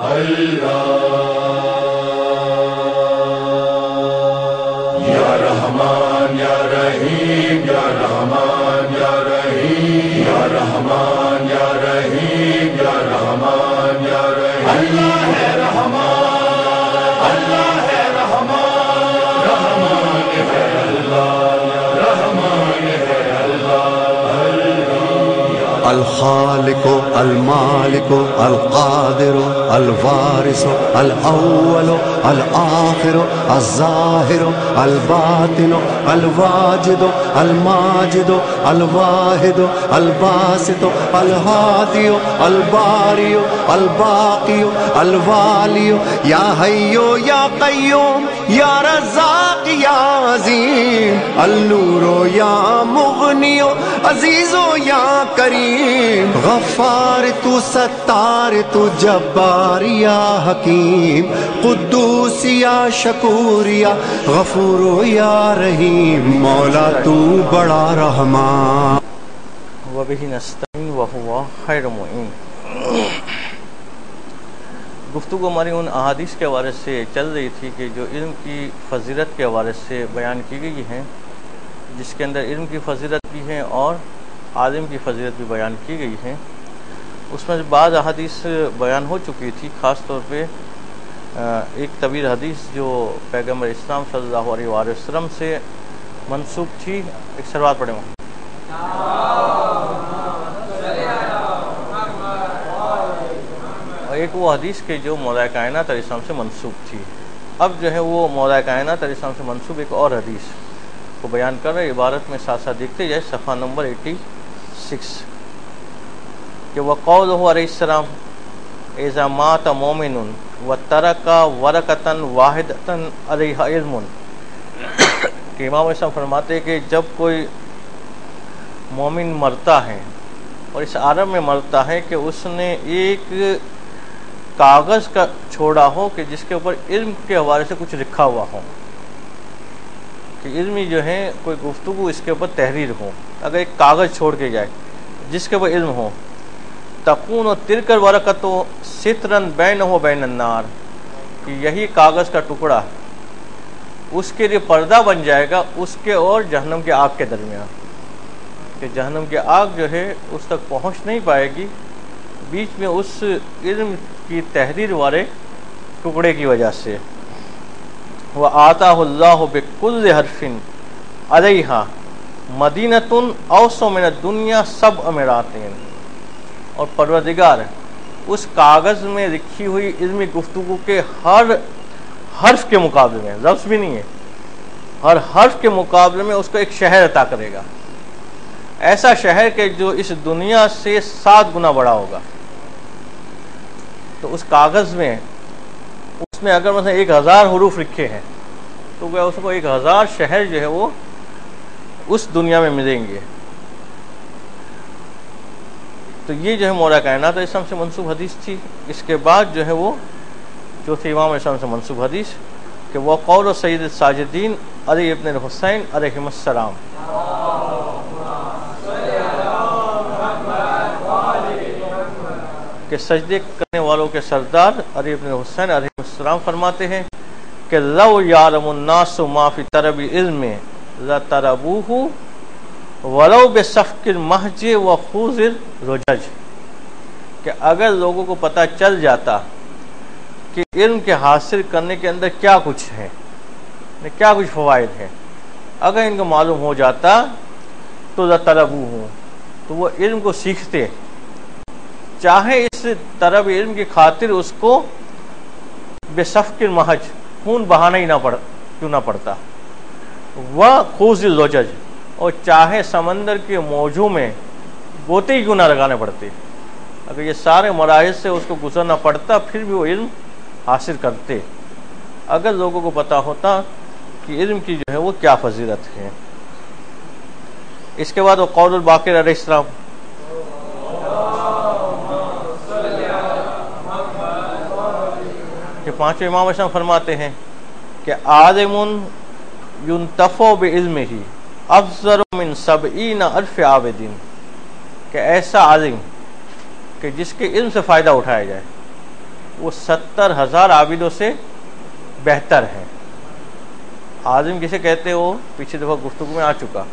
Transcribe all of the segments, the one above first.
یا رحمان یا رحیم یا رحمان یا رحیم یا رحمان یا رحیم یا رحمان یا رحیم اللہ ہے رحمان اللہ ہے رحمان رحمان ہے اللہ رحمان ہے اللہ الخالق المالک القادر الوارث الاول الآخر الظاہر الباطن الواجد الماجد الواحد الباسط الہادی الباری الباقی الوالی یا حی یا قیوم یا رزاق یا عظیم النور یا مغنی عزیز یا کریم غفار تو ستار تو جبار یا حکیم قدوس یا شکور یا غفور یا رحیم مولا تو بڑا رحمان وبہ نستعین وہو خیر معین۔ گفتگو ہماری ان احادیث کے حوالے سے چل رہی تھی کہ جو علم کی فضیلت کے حوالے سے بیان کی گئی ہیں، جس کے اندر علم کی فضیلت بھی ہے اور عالم کی فضیلت بھی بیان کی گئی ہے۔ اس میں بعض احادیث بیان ہو چکی تھی، خاص طور پہ ایک طویل حدیث جو پیغمبر اسلام صلی اللہ علیہ وآلہ وسلم سے منسوب تھی۔ ایک سروات پڑھیں وہاں۔ اور ایک وہ حدیث کے جو مولا کائنات علیہ السلام سے منسوب تھی۔ اب جو ہے وہ مولا کائنات علیہ السلام سے منسوب ایک اور حدیث کو بیان کر رہے، عبارت میں ساتھ ساتھ دیکھتے جائے صفحہ نمبر 86 کہ وقولہ علیہ السلام اذا مات مومن وترک ورقۃ واحدۃ علیہا علم، کہ امام اسلام فرماتے کہ جب کوئی مومن مرتا ہے اور اس عالم میں مرتا ہے کہ اس نے ایک کاغذ کا چھوڑا ہو کہ جس کے اوپر علم کے حوالے سے کچھ لکھا ہوا ہو، کہ علمی جو ہے کوئی گفتگو اس کے اوپر تحریر ہو، اگر ایک کاغذ چھوڑ کے جائے جس کے اوپر علم ہو، تکون و ترکر ورقۃ سترن بینہ و بین النار، کہ یہی کاغذ کا ٹکڑا اس کے لیے پردہ بن جائے گا اس کے اور جہنم کے آگ کے درمیان، کہ جہنم کی آگ جو ہے اس تک پہنچ نہیں پائے گی بیچ میں اس علم کی تحریر والے ٹکڑے کی وجہ سے۔ وَآتَاهُ اللَّهُ بِكُلِّ حَرْفٍ عَلَيْهَا مَدِينَةٌ أَوْسَعُ مِنَ الدُّنْيَا سَبْعَ مِرَاتٍ، اور پروردگار اس کاغذ میں لکھی ہوئی علمی گفتگو کے ہر حرف کے مقابلے میں، لفظ بھی نہیں ہے، ہر حرف کے مقابلے میں اس کو ایک شہر عطا کرے گا، ایسا شہر کہ جو اس دنیا سے 7 گنا بڑا ہوگا۔ تو اس کاغذ میں اس میں اگر مثلا 1000 حروف لکھے ہیں تو وہ اس کو 1000 شہر جو ہے وہ اس دنیا میں ملیں گے۔ تو یہ جو ہے مولا کائنات علیہ السلام سے منسوب حدیث تھی۔ اس کے بعد جو ہے وہ چوتھے امام علیہ السلام سے منسوب حدیث کہ وہ قول سید الساجدین علی ابن الحسین علیہ السلام، کہ سجدے کرنے والوں کے سردار علی ابن حسین علیہ السلام فرماتے ہیں کہ لو یعلم الناس ما فی طلب علم لطلبوہ ولو بسفک المہج وخوض الرجج، کہ اگر لوگوں کو پتہ چل جاتا کہ علم کے حاصل کرنے کے اندر کیا کچھ ہے، کیا کچھ فوائد ہیں، اگر ان کو معلوم ہو جاتا تو لطلبوہ، تو وہ علم کو سیکھتے، چاہے اس طلب علم کی خاطر اس کو بے سفک المہج، خون بہانا ہی کیوں نہ پڑتا، وخوض الرجج، اور چاہے سمندر کے موجوں میں گوتے ہی کیوں نہ لگانے پڑتے، اگر یہ سارے مراحل سے اس کو گزرنا پڑتا پھر بھی وہ علم حاصل کرتے، اگر لوگوں کو پتہ ہوتا کہ علم کی جو ہے وہ کیا فضیلت ہے۔ اس کے بعد وہ قول الباقر علیہ السلام، کہ پانچویں امام اسلام فرماتے ہیں کہ عالم ينتفع بعلمہ افضل من 70,000 عابدین، کہ ایسا عالم کہ جس کے علم سے فائدہ اٹھایا جائے، وہ 70,000 عابدوں سے بہتر ہے۔ عالم کسے کہتے ہو پچھلی دفعہ گفتگو میں آ چکا۔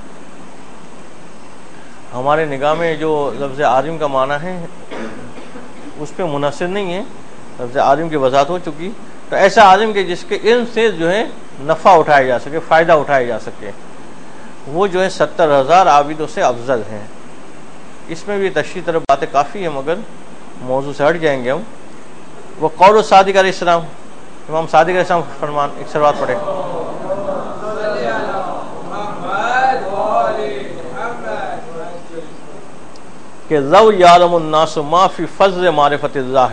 ہمارے نگاہ میں جو لفظ عالم کا معنی ہے اس پہ منحصر نہیں ہے، لفظ عالم کی وضاحت ہو چکی۔ تو ایسا عالم کہ جس کے علم سے جو ہے نفع اٹھایا جا سکے، فائدہ اٹھایا جا سکے، وہ جو ہے 70,000 عابدوں سے افضل ہیں۔ اس میں بھی تشریح طرف باتیں کافی ہیں، مگر موضوع سے ہٹ جائیں گے ہم۔ وہ قول صادق علیہ السلام، امام صادق علیہ السلام فرمان، ایک سروات پڑھے۔ کہ لو یعلم الناس ما فی فضل معرفت اللہ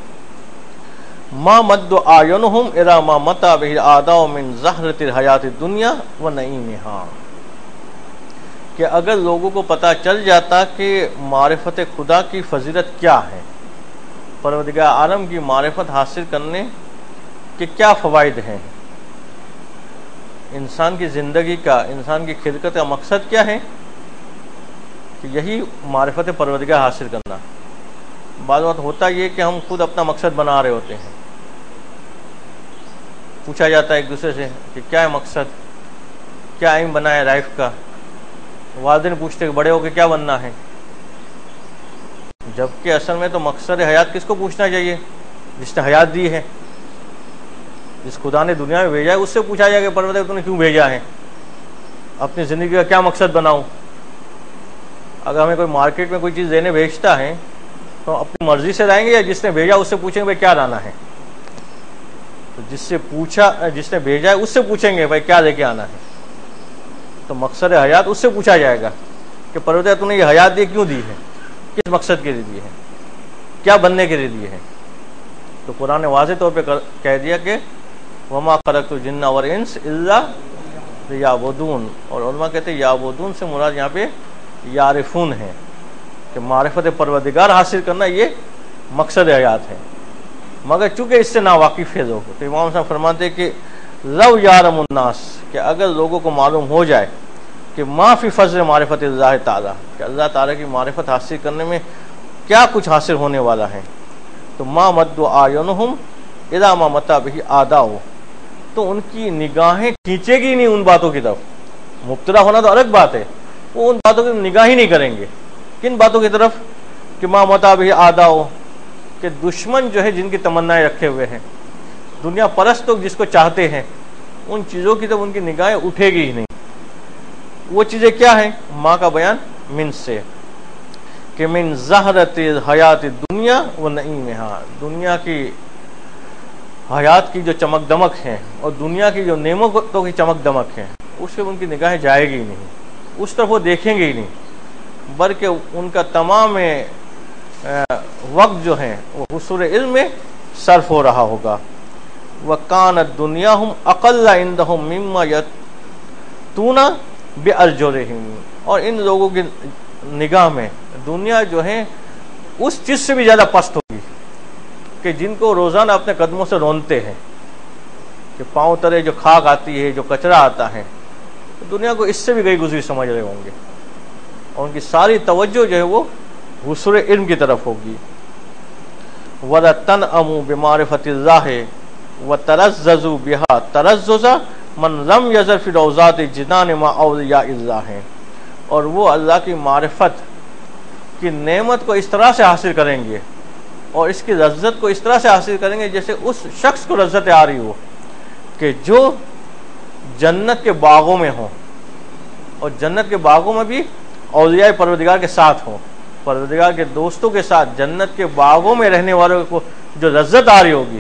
ما مد اعینہم الی ما متع بہ الاعداء من زہرۃ الحیات الدنیا و نعیمہا، کہ اگر لوگوں کو پتہ چل جاتا کہ معرفت خدا کی فضیلت کیا ہے، پروردگار عالم کی معرفت حاصل کرنے کے کیا فوائد ہیں، انسان کی زندگی کا، انسان کی خلقت کا مقصد کیا ہے، کہ یہی معرفت پروردگار حاصل کرنا۔ بعض وقت ہوتا یہ کہ ہم خود اپنا مقصد بنا رہے ہوتے ہیں، پوچھا جاتا ہے ایک دوسرے سے کہ کیا ہے مقصد، کیا ایم بنا ہے لائف کا، والدین پوچھتے کہ بڑے ہو کے کیا بننا ہے، جبکہ اصل میں تو مقصد حیات کس کو پوچھنا چاہیے؟ جس نے حیات دی ہے، جس خدا نے دنیا میں بھیجا ہے، اس سے پوچھا جائے کہ پروردگار تو نے کیوں بھیجا ہے، اپنی زندگی کا کیا مقصد بناؤں۔ اگر ہمیں کوئی مارکیٹ میں کوئی چیز دینے بھیجتا ہے تو اپنی مرضی سے لائیں گے یا جس نے بھیجا اس سے پوچھیں گے بھائی کیا لانا ہے؟ تو جس نے بھیجا ہے اس سے پوچھیں گے بھائی کیا لے کے آنا ہے۔ تو مقصد حیات اس سے پوچھا جائے گا کہ پروردگار تو نے یہ حیات دی کیوں دی ہے، کس مقصد کے لیے دی ہے، کیا بننے کے لیے دی ہے۔ تو قرآن نے واضح طور پہ کہہ دیا کہ وما خلقت الجن والانس الا لیعبدون، اور علماء کہتے ہیں یعبدون سے مراد یہاں پہ یعرفون ہے، کہ معرفت پروردگار حاصل کرنا یہ مقصد حیات ہے، مگر چونکہ اس سے ناواقف ہے لوگ۔ تو امام صاحب فرماتے کہ لو یعلم الناس، کہ اگر لوگوں کو معلوم ہو جائے کہ ما فی فضل معرفت اللہ تعالیٰ، کہ اللہ تعالیٰ کی معرفت حاصل کرنے میں کیا کچھ حاصل ہونے والا ہے، تو ما مد اعینہم الی ما متع بہ اعداء، تو ان کی نگاہیں کھینچے گی نہیں ان باتوں کی طرف۔ مبتلا ہونا تو الگ بات ہے، وہ ان باتوں کی نگاہ ہی نہیں کریں گے۔ کن باتوں کی طرف؟ کہ ما متع بہ اعداء، کہ دشمن جو ہے جن کی تمنائیں رکھے ہوئے ہیں، دنیا پرست لوگ جس کو چاہتے ہیں، ان چیزوں کی طرف ان کی نگاہیں اٹھے گی ہی نہیں۔ وہ چیزیں کیا ہیں؟ ماں کا بیان من سے، کہ من زہرۃ الحیات الدنیا و نعیمہا، دنیا کی حیات کی جو چمک دمک ہیں اور دنیا کی جو نعمتوں کی چمک دمک ہیں، اس سے ان کی نگاہیں جائے گی نہیں، اس طرف وہ دیکھیں گے ہی نہیں، بلکہ ان کا تمام وقت جو ہے وہ حصول علم میں صرف ہو رہا ہوگا۔ وَكَانَتْ دُنْيَاهُمْ أَقَلَّ عِنْدَهُمْ مِمَّا يَأْتُونَ بِأَرْجُلِهِمْ، اور ان لوگوں کی نگاہ میں دنیا جو ہے اس چیز سے بھی زیادہ پست ہوگی کہ جن کو روزانہ اپنے قدموں سے رونتے ہیں، کہ پاؤں تلے جو خاک آتی ہے، جو کچرا آتا ہے، دنیا کو اس سے بھی گئی گزری سمجھ رہے ہوں گے، اور ان کی ساری توجہ جو ہے وہ حصول علم کی طرف ہوگی۔ وَلَتَنْعَمُوا بِمَعْرِفَةِ اللَّهِ وَتَلَذَّذُوا بِهَا تَلَذُّذَ مَنْ لَمْ يَزَلْ فِي رَوْضَاتِ الْجِنَانِ مَعَ أَوْلِيَاءِ اللَّهِ، اور وہ اللہ کی معرفت کی نعمت کو اس طرح سے حاصل کریں گے اور اس کی لذت کو اس طرح سے حاصل کریں گے جیسے اس شخص کو لذت آ رہی ہو کہ جو جنت کے باغوں میں ہوں، اور جنت کے باغوں میں بھی اولیاء پروردگار کے ساتھ ہوں، پروردگار کے دوستوں کے ساتھ جنت کے باغوں میں رہنے والوں کو جو لذت آ رہی ہوگی،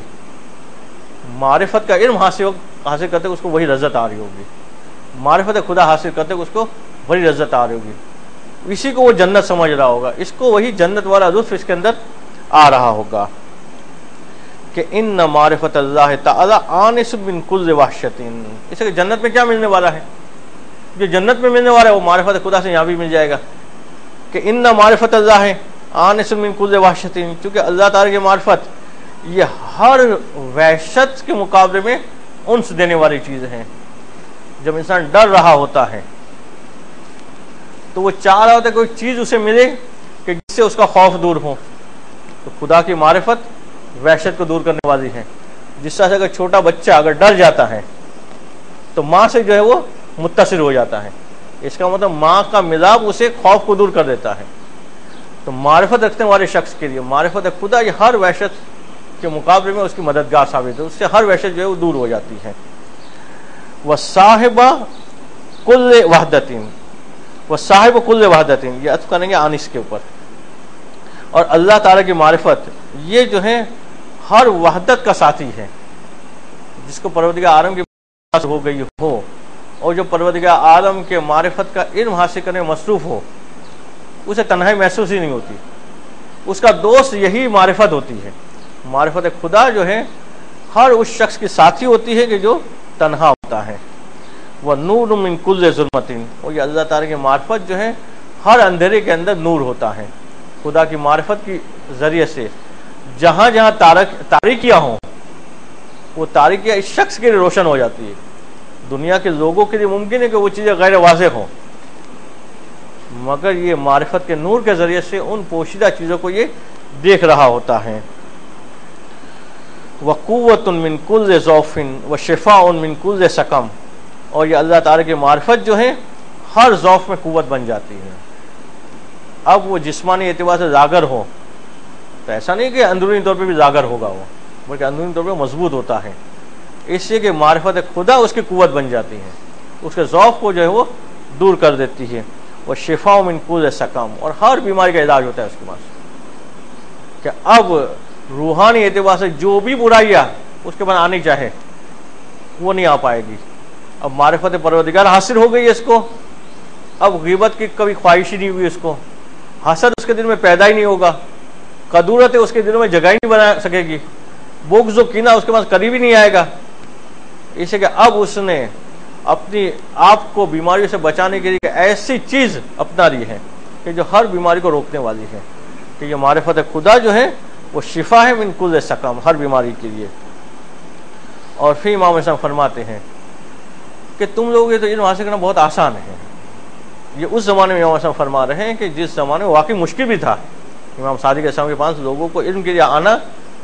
معرفت کا علم حاصل کرتے اس کو وہی لذت آ رہی ہوگی، معرفت خدا حاصل کرتے اس کو وہی لذت آ رہی ہوگی، اسی کو وہ جنت سمجھ رہا ہوگا، اس کو وہی جنت والا لطف اس کے اندر آ رہا ہوگا۔ کہ ان معرفت اللہ تعالی آنس من کل وحشت، اس کہ جنت میں کیا ملنے والا ہے؟ جو جنت میں ملنے والا ہے وہ معرفت خدا سے یہاں بھی مل جائے گا۔ کہ ان معرفت اللہ ہے آنس من کل وحشت، چونکہ اللہ تعالی کی معرفت یہ ہر وحشت کے مقابلے میں انس دینے والی چیز ہے۔ جب انسان ڈر رہا ہوتا ہے تو وہ چاہ رہا ہوتا ہے کوئی چیز اسے ملے کہ جس سے اس کا خوف دور ہو، تو خدا کی معرفت وحشت کو دور کرنے والی ہیں. جس طرح سے اگر چھوٹا بچہ اگر ڈر جاتا ہے تو ماں سے جو ہے وہ متصل ہو جاتا ہے. اس کا مطلب ماں کا ملاپ اسے خوف کو دور کر دیتا ہے. تو معرفت رکھنے والے شخص کے لیے معرفت خدا یہ ہر وحشت کے مقابلے میں اس کی مددگار ثابت ہے. اس سے ہر وحشت جو ہے وہ دور ہو جاتی ہے. وصاحبہ کل وحدتین، وصاحب کل وحدتین، یہ عطف کریں گے انس کے اوپر. اور اللہ تعالیٰ کی معرفت یہ جو ہے ہر وحدت کا ساتھی ہے. جس کو پروردگار عالم کی ہو گئی ہو اور جو پروردگار عالم کے معرفت کا علم حاصل کرنے میں مصروف ہو، اسے تنہائی محسوس ہی نہیں ہوتی. اس کا دوست یہی معرفت ہوتی ہے. معرفت خدا جو ہے ہر اس شخص کی ساتھی ہوتی ہے کہ جو تنہا ہوتا ہے. وَنُورٌ مِّن كُلِّ ظُلْمَةٍ، اور یہ اللہ تعالیٰ کی معرفت جو ہے ہر اندھیرے کے اندر نور ہوتا ہے. خدا کی معرفت کے ذریعے سے جہاں جہاں تاریکیاں ہوں وہ تاریکیاں اس شخص کے لیے روشن ہو جاتی ہے. دنیا کے لوگوں کے لیے ممکن ہے کہ وہ چیزیں غیر واضح ہوں، مگر یہ معرفت کے نور کے ذریعے سے ان پوشیدہ چیزوں کو یہ دیکھ رہا ہوتا ہے. وَقُوَّةٌ مِّن كُلِّ ضَعْفٍ وَشِفَاءٌ مِّن كُلِّ سَقَمٍ، اور یہ اللہ تعالیٰ کی معرفت جو ہے ہر ضعف میں قوت بن جاتی ہے. اب وہ جسمانی اعتبار سے ذاکر ہو تو ایسا نہیں کہ اندرونی طور پہ بھی ذاکر ہوگا وہ، بلکہ اندرونی طور پہ مضبوط ہوتا ہے. اس لیے کہ معرفت خدا اس کی قوت بن جاتی ہے، اس کے ضعف کو جو ہے وہ دور کر دیتی ہے. وَشِفَاءٌ مِّن كُلِّ سَقَمٍ، اور ہر بیماری کا علاج ہوتا ہے اس کے پاس. کہ اب روحانی اعتبار سے جو بھی برائیاں اس کے پاس آنی چاہے وہ نہیں آ پائے گی. اب معرفت پروردگار حاصل ہو گئی ہے اس کو. اب غیبت کی کبھی خواہش ہی نہیں ہوئی اس کو، حسد اس کے دل میں پیدا ہی نہیں ہوگا، کدورت اس کے دل میں جگہ ہی نہیں بنا سکے گی، بغض و کینہ اس کے پاس قریب ہی نہیں آئے گا. اس لیے کہ اب اس نے اپنی آپ کو بیماریوں سے بچانے کے لیے ایسی چیز اپنا لی ہے کہ جو ہر بیماری کو روکنے والی ہے. کہ یہ معرفت خدا جو ہے وہ شفا ہے من کل سقم، ہر بیماری کے لیے. اور پھر امام اسلام فرماتے ہیں کہ تم لوگ یہ تو علم حاصل کرنا بہت آسان ہے. یہ اس زمانے میں امام اسلام فرما رہے ہیں کہ جس زمانے میں واقعی مشکل بھی تھا. امام صادق اسلام کے پاس لوگوں کو علم کے لیے آنا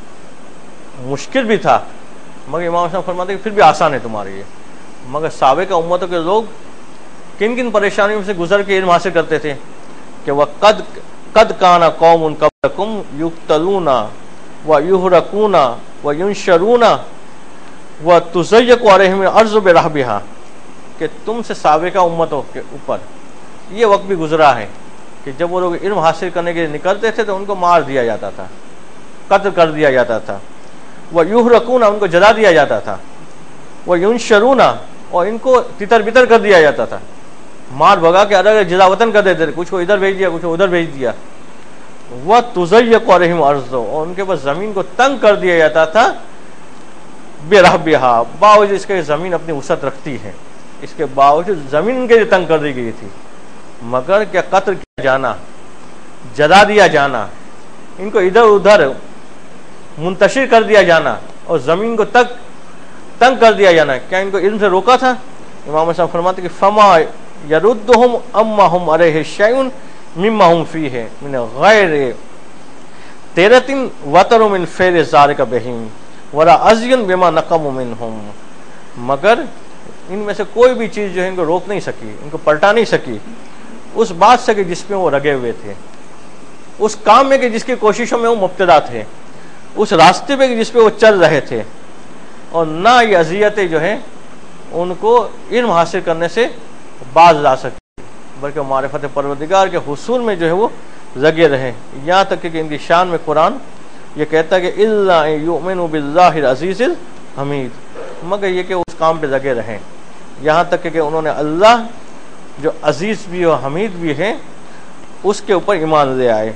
مشکل بھی تھا، مگر امام اسلام فرماتے ہیں کہ پھر بھی آسان ہے تمہارے لیے. مگر سابقہ امتوں کے لوگ کن کن پریشانیوں سے گزر کے علم حاصل کرتے تھے کہ وہ قد کان قوم قبلکم یقتلون ویحرقون وینشرون وتضیق علیہم الارض برحبہا، کہ تم سے سابقہ امتوں کے اوپر یہ وقت بھی گزرا ہے کہ جب وہ لوگ علم حاصل کرنے کے لیے نکلتے تھے تو ان کو مار دیا جاتا تھا، قتل کر دیا جاتا تھا. ویحرقون، ان کو جلا دیا جاتا تھا. وینشرون، اور ان کو تتر بتر کر دیا جاتا تھا، مار بھگا کے الگ الگ جزا وطن کر دیتے تھے، کچھ کو ادھر بھیج دیا کچھ کو ادھر بھیج دیا. وتضیق علیہم الارض، اور ان کے پاس زمین کو تنگ کر دیا جاتا تھا. برحبہا، باوجود اس کے زمین اپنی وسعت رکھتی ہے، اس کے باوجود زمین ان کے لیے تنگ کر دی گئی تھی. مگر کیا قتل کیا جانا، جلا دیا جانا، ان کو ادھر ادھر منتشر کر دیا جانا اور زمین کو تنگ کر دیا جانا، کیا ان کو علم سے روکا تھا؟ امام صاحب فرماتے کہ فما یردہم اما ہم علیہ شیء مما ہم فیہ من غیر تیرۃ وطر من فعل ذلک بہم ولا ازین بما نقم منہم، مگر ان میں سے کوئی بھی چیز جو ہے ان کو روک نہیں سکی، ان کو پلٹا نہیں سکی اس بات سے کہ جس میں وہ لگے ہوئے تھے، اس کام میں کہ جس کی کوششوں میں وہ مبتلا تھے، اس راستے پہ جس پہ وہ چل رہے تھے. اور نہ یہ اذیتیں جو ہیں ان کو علم حاصل کرنے سے باز لا سکی، بلکہ معرفت پروردگار کے حصول میں جو ہے وہ لگے رہے. یہاں تک کہ ان کی شان میں قرآن یہ کہتا ہے کہ الا یؤمنوا باللہ العزیز الحمید، مگر یہ کہ اس کام پہ لگے رہیں یہاں تک کہ انہوں نے اللہ جو عزیز بھی اور حمید بھی ہے اس کے اوپر ایمان لے آئے.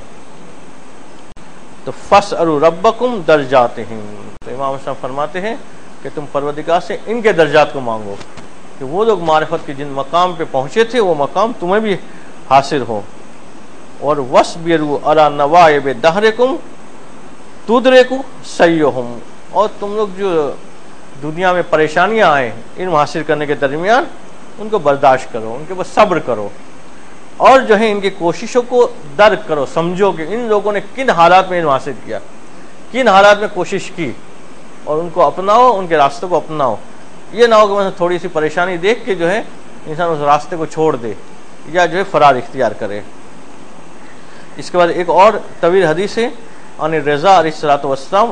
تو فاسألوا ربکم درجاتہم، تو امام صاحب فرماتے ہیں کہ تم پروردگار سے ان کے درجات کو مانگو کہ وہ لوگ معرفت کے جن مقام پہ پہنچے تھے وہ مقام تمہیں بھی حاصل ہو. اور وَاصْبِرُوا عَلَىٰ نَوَائِبِ دَهْرِكُمْ تُدْرِكُوا سَعْيَهُمْ، اور تم لوگ جو دنیا میں پریشانیاں آئیں علم حاصل کرنے کے درمیان ان کو برداشت کرو، ان کے اوپر صبر کرو، اور جو ہے ان کی کوششوں کو درک کرو، سمجھو کہ ان لوگوں نے کن حالات میں علم حاصل کیا، کن حالات میں کوشش کی اور ان کو اپناؤ، ان کے راستوں کو اپناؤ. یہ نہ ہو کہ مثلا تھوڑی سی پریشانی دیکھ کے جو ہے انسان اس راستے کو چھوڑ دے یا جو ہے فرار اختیار کرے. اس کے بعد ایک اور طویل حدیث ہے عن رضا علیہ الصلوۃ والسلام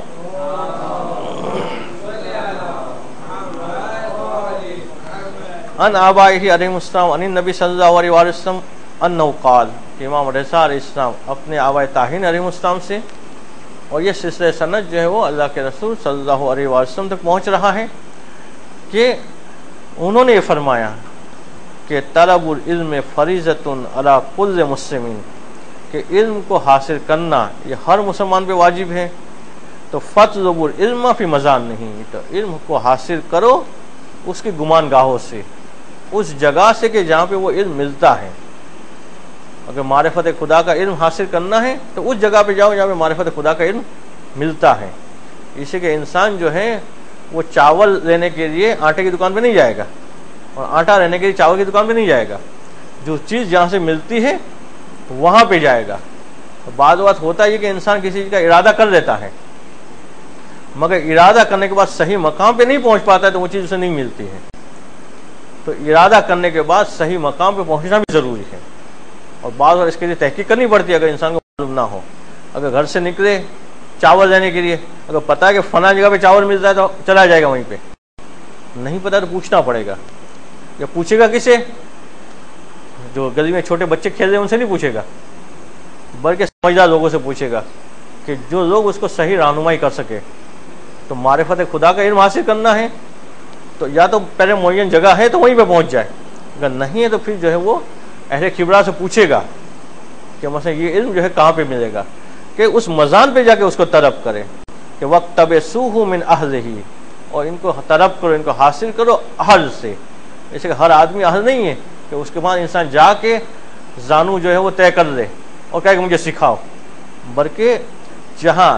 ان آبائہ علیہم السلام عن النبی صلی اللہ علیہ وسلم انہ قال کہ امام رضا علیہ السلام اپنے آبائے طاہرین علیہ السلام سے، اور یہ سلسلہ سند جو ہے وہ اللہ کے رسول صلی اللہ علیہ وسلم تک پہنچ رہا ہے کہ انہوں نے یہ فرمایا کہ طلب العلم فریضۃ علی کل مسلم، کہ علم کو حاصل کرنا یہ ہر مسلمان پہ واجب ہے. تو فاطلبوا العلم فی مضانہ، تو علم کو حاصل کرو اس کی گمان گاہوں سے، اس جگہ سے کہ جہاں پہ وہ علم ملتا ہے. اگر معرفت خدا کا علم حاصل کرنا ہے تو اس جگہ پہ جاؤ جہاں پہ معرفت خدا کا علم ملتا ہے. اسی کہ انسان جو ہے وہ چاول لینے کے لیے آٹے کی دکان پہ نہیں جائے گا اور آٹا لینے کے لیے چاول کی دکان پہ نہیں جائے گا. جو چیز جہاں سے ملتی ہے وہاں پہ جائے گا. بعض وقت ہوتا ہے کہ انسان کسی چیز کا ارادہ کر لیتا ہے مگر ارادہ کرنے کے بعد صحیح مقام پہ نہیں پہنچ پاتا ہے تو وہ چیز اسے نہیں ملتی ہے. تو ارادہ کرنے کے بعد صحیح مقام پہ پہنچنا بھی ضروری ہے اور بعض وقت اس کے لیے تحقیق کرنی پڑتی ہے. اگر انسان کو معلوم نہ ہو، اگر گھر سے نکلے چاول لینے کے لیے، اگر پتہ ہے کہ فلاں جگہ پہ چاول ملتا ہے تو چلا جائے گا وہیں پہ. نہیں پتہ تو پوچھنا پڑے گا. یا پوچھے گا کسے؟ جو گلی میں چھوٹے بچے کھیل رہے ہیں ان سے نہیں پوچھے گا بلکہ سمجھدار لوگوں سے پوچھے گا کہ جو لوگ اس کو صحیح رہنمائی کر سکے. تو معرفت خدا کا علم حاصل کرنا ہے تو یا تو پہلے معین جگہ ہے تو وہیں پہ پہنچ جائے، اگر نہیں ہے تو پھر جو ہے وہ اہل خبرہ سے پوچھے گا کہ مثلا یہ علم جو ہے کہاں پہ ملے گا، کہ اس مزان پہ جا کے اس کو طلب کرے کہ وقت تبسوہ من اہلہ، اور ان کو طلب کرو، ان کو حاصل کرو اہل سے. جیسے کہ ہر آدمی اہل نہیں ہے کہ اس کے بعد انسان جا کے زانو جو ہے وہ طے کر لے اور کہے کہ مجھے سکھاؤ، بلکہ جہاں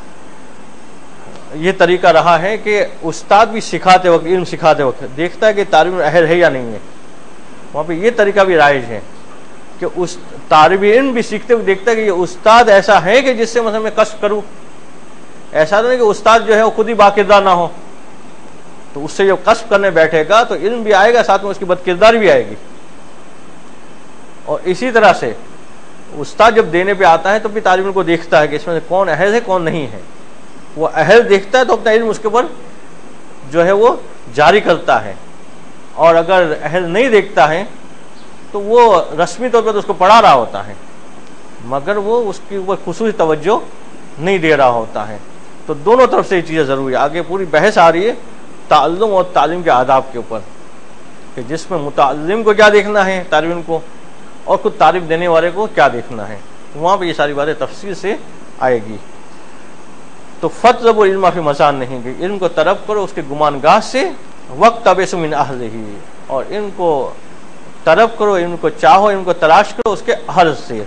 یہ طریقہ رہا ہے کہ استاد بھی سکھاتے وقت، علم سکھاتے وقت دیکھتا ہے کہ طالب اہل ہے یا نہیں ہے، وہاں پہ یہ طریقہ بھی رائج ہے کہ اس طالب علم بھی سیکھتے ہوئے دیکھتا ہے کہ یہ استاد ایسا ہے کہ جس سے مثلا میں کشف کروں. ایسا نہیں کہ استاد جو ہے وہ خود ہی باکردار نہ ہو، تو اس سے جب کشف کرنے بیٹھے گا تو علم بھی آئے گا، ساتھ میں اس کی بدکرداری بھی آئے گی. اور اسی طرح سے استاد جب دینے پہ آتا ہے تو بھی طالب علم کو دیکھتا ہے کہ اس میں سے کون اہل ہے کون نہیں ہے. وہ اہل دیکھتا ہے تو اپنا علم اس کے اوپر جو ہے وہ جاری کرتا ہے، اور اگر اہل نہیں دیکھتا ہے تو وہ رسمی طور پر تو اس کو پڑھا رہا ہوتا ہے مگر وہ اس کے اوپر خصوصی توجہ نہیں دے رہا ہوتا ہے. تو دونوں طرف سے یہ چیزیں ضروری ہے. آگے پوری بحث آ رہی ہے تعلم اور تعلیم کے آداب کے اوپر کہ جس میں متعلم کو کیا دیکھنا ہے طالب علم کو، اور خود تعلیم دینے والے کو کیا دیکھنا ہے. وہاں پہ یہ ساری باتیں تفصیل سے آئے گی. تو فطلبوا العلم فی مضانہ، کہ علم کو طلب کرو اس کے گمان گاہ سے، واقتبسوا من اہلہ، اور علم کو طلب کرو، علم کو چاہو، علم کو تلاش کرو اس کے اہل سے.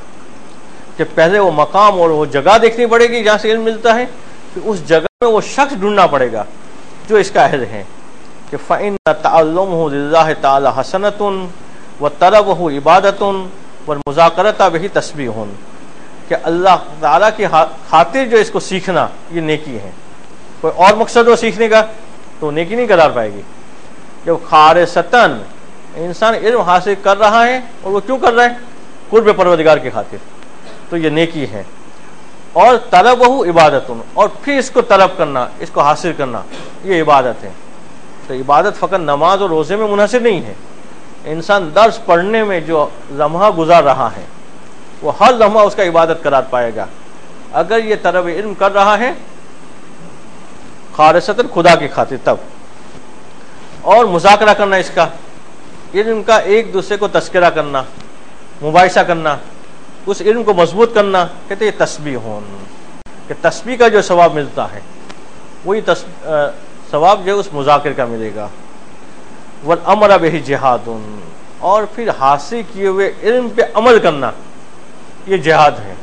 کہ پہلے وہ مقام اور وہ جگہ دیکھنی پڑے گی جہاں سے علم ملتا ہے، پھر اس جگہ میں وہ شخص ڈھونڈنا پڑے گا جو اس کا اہل ہے. کہ فإن تعلمہ للہ تعالی حسنۃ وطلبہ عبادۃ والمذاکرۃ بہ تسبیح، کہ اللہ تعالیٰ کی خاطر جو اس کو سیکھنا یہ نیکی ہے. کوئی اور مقصد ہو سیکھنے کا تو نیکی نہیں قرار پائے گی. جب خالصتاً انسان علم حاصل کر رہا ہے اور وہ کیوں کر رہا ہے؟ قرب پروردگار کی خاطر، تو یہ نیکی ہے. اور طلبہ عبادت، اور پھر اس کو طلب کرنا، اس کو حاصل کرنا یہ عبادت ہے. تو عبادت فقط نماز اور روزے میں منحصر نہیں ہے. انسان درس پڑھنے میں جو لمحہ گزار رہا ہے وہ ہر لمحہ اس کا عبادت قرار پائے گا اگر یہ طلب علم کر رہا ہے خالصتاً خدا کی خاطر تب. اور مذاکرہ کرنا اس کا، علم کا ایک دوسرے کو تذکرہ کرنا، مباحثہ کرنا، اس علم کو مضبوط کرنا، کہتے ہیں تسبیح ہون، کہ تسبیح کا جو ثواب ملتا ہے وہی ثواب جو اس مذاکر کا ملے گا. والامر بہ جہاد، اور پھر حاصل کیے ہوئے علم پہ عمل کرنا یہ جہاد ہے.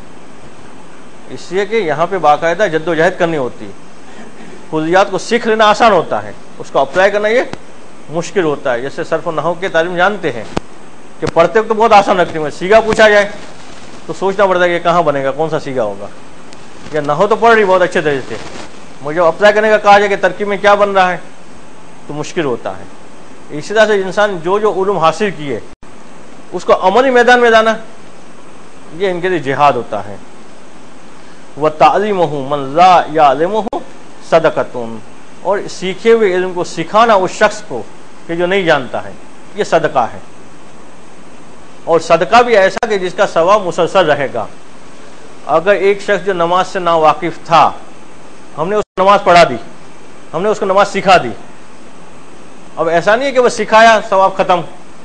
اس لیے کہ یہاں پہ باقاعدہ جد و جہد کرنی ہوتی. کلیات کو سیکھ لینا آسان ہوتا ہے، اس کو اپلائی کرنا یہ مشکل ہوتا ہے. جیسے صرف و نحو کے تعلیم جانتے ہیں کہ پڑھتے وقت تو بہت آسان لگتی ہے، سیگا پوچھا جائے تو سوچنا پڑتا ہے کہ کہاں بنے گا، کون سا سیگا ہوگا. یا نحو تو پڑھ رہی بہت اچھے طریقے سے، مجھے اپلائی کرنے کا کہا جائے کہ ترکیب میں کیا بن رہا ہے تو مشکل ہوتا ہے۔ اسی طرح سے انسان جو علوم حاصل کیے اس کو عملی میدان میں جانا، یہ ان کے لیے جہاد ہوتا ہے۔ وَتَعْلِيمُهُ مَنْ لَا يَعْلَمُهُ صَدَقَةٌ، اور سیکھے ہوئے علم کو سکھانا اس شخص کو کہ جو نہیں جانتا ہے، یہ صدقہ ہے۔ اور صدقہ بھی ایسا کہ جس کا ثواب مسلسل رہے گا۔ اگر ایک شخص جو نماز سے ناواقف تھا، ہم نے اس کو نماز پڑھا دی، ہم نے اس کو نماز سکھا دی، اب ایسا نہیں ہے کہ وہ سکھایا ثواب ختم،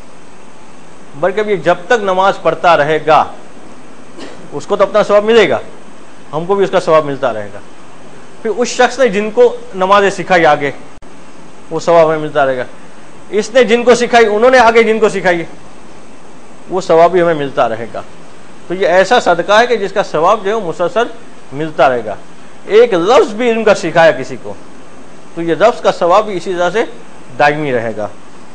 بلکہ یہ جب تک نماز پڑھتا رہے گا اس کو تو اپنا ثواب ملے گا، ہم کو بھی اس کا ثواب ملتا رہے گا۔ پھر اس شخص نے جن کو نمازیں سکھائی آگے، وہ ثواب ہمیں ملتا رہے گا۔ اس نے جن کو سکھائی، انہوں نے آگے جن کو سکھائی، وہ ثواب بھی ہمیں ملتا رہے گا۔ تو یہ ایسا صدقہ ہے کہ جس کا ثواب جو ہے مسلسل ملتا رہے گا۔ ایک لفظ بھی علم کا سکھایا کسی کو تو یہ لفظ کا ثواب بھی اسی طرح سے دائمی رہے گا۔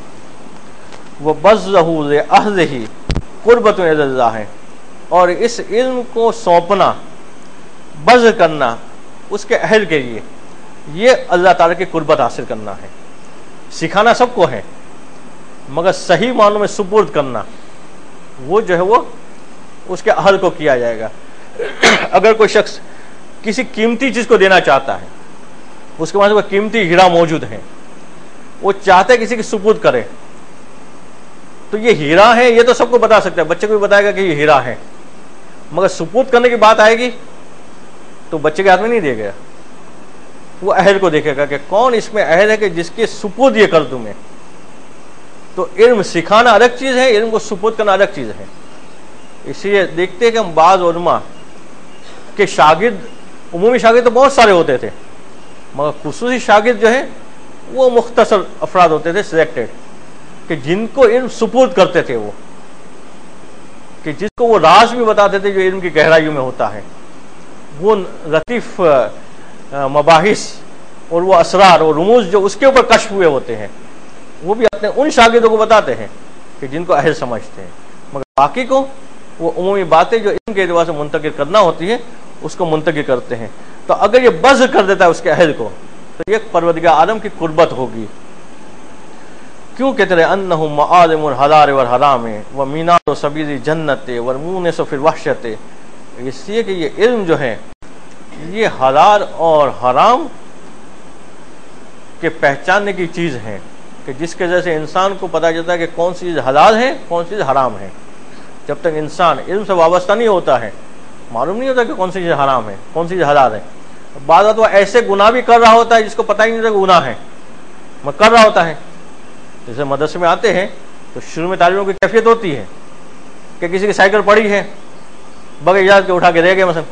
وَبَذْلُهُ لِأَهْلِهِ قُرْبَةٌ إِلَى اللَّهِ، اور اس علم کو سونپنا، بذل کرنا اس کے اہل کے لیے، یہ اللہ تعالیٰ کی قربت حاصل کرنا ہے۔ سکھانا سب کو ہے، مگر صحیح معنوں میں سپرد کرنا وہ جو ہے وہ اس کے اہل کو کیا جائے گا۔ اگر کوئی شخص کسی قیمتی چیز کو دینا چاہتا ہے، اس کے پاس کوئی قیمتی ہیرا موجود ہے، وہ چاہتا ہے کسی کی سپرد کرے، تو یہ ہیرا ہے یہ تو سب کو بتا سکتا ہے، بچے کو بھی بتائے گا کہ یہ ہیرا ہے، مگر سپرد کرنے کی بات آئے گی تو بچے کے ہاتھ میں نہیں دے گا، وہ اہل کو دیکھے گا کہ کون اس میں اہل ہے کہ جس کے سپرد یہ کر دوں میں۔ تو علم سکھانا الگ چیز ہے، علم کو سپرد کرنا الگ چیز ہے۔ اس لیے دیکھتے ہیں کہ ہم بعض علماء کے شاگرد، عمومی شاگرد تو بہت سارے ہوتے تھے، مگر خصوصی شاگرد جو ہیں وہ مختصر افراد ہوتے تھے، سلیکٹڈ، کہ جن کو علم سپرد کرتے تھے، وہ کہ جس کو وہ راز بھی بتاتے تھے جو علم کی گہرائیوں میں ہوتا ہے، وہ لطیف مباحث اور وہ اسرار اور رموز جو اس کے اوپر کشف ہوئے ہوتے ہیں، وہ بھی اپنے ان شاگردوں کو بتاتے ہیں کہ جن کو اہل سمجھتے ہیں، مگر باقی کو وہ عمومی باتیں جو علم کے اعتبار سے منتقل کرنا ہوتی ہے اس کو منتقل کرتے ہیں۔ تو اگر یہ بذل کر دیتا ہے اس کے اہل کو تو یہ پروردگار عالم کی قربت ہوگی۔ کیوں کہتے ہیں انہم معالم الحلال والحرام ومینار سبیل جنت ورمونس فی الوحشت، اس لیے کہ یہ علم جو ہے یہ حلال اور حرام کے پہچاننے کی چیز ہے، کہ جس کے ذریعے سے انسان کو پتہ چلتا ہے کہ کون سی چیز حلال ہے کون سی چیز حرام ہے۔ جب تک انسان علم سے وابستہ نہیں ہوتا ہے، معلوم نہیں ہوتا کہ کون سی چیز حرام ہے کون سی چیز حلال ہے۔ بعض وہ ایسے گناہ بھی کر رہا ہوتا ہے جس کو پتہ ہی نہیں ہوتا کہ گناہ ہے، مگر کر رہا ہوتا ہے۔ جیسے مدرسے میں آتے ہیں تو شروع میں طالبوں کی کیفیت ہوتی ہے کہ کسی کی سائیکل پڑی ہے، بغیر اجازت کے اٹھا کے رہ گئے مثلا،